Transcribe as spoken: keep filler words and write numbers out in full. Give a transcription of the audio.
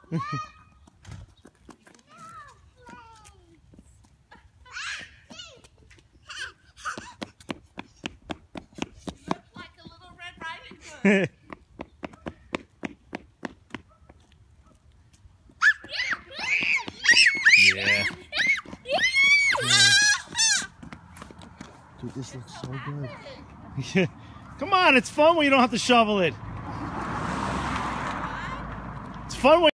like a little Red Riding Hood. Yeah. Dude, this looks so good. Come on, it's fun when you don't have to shovel it. It's fun when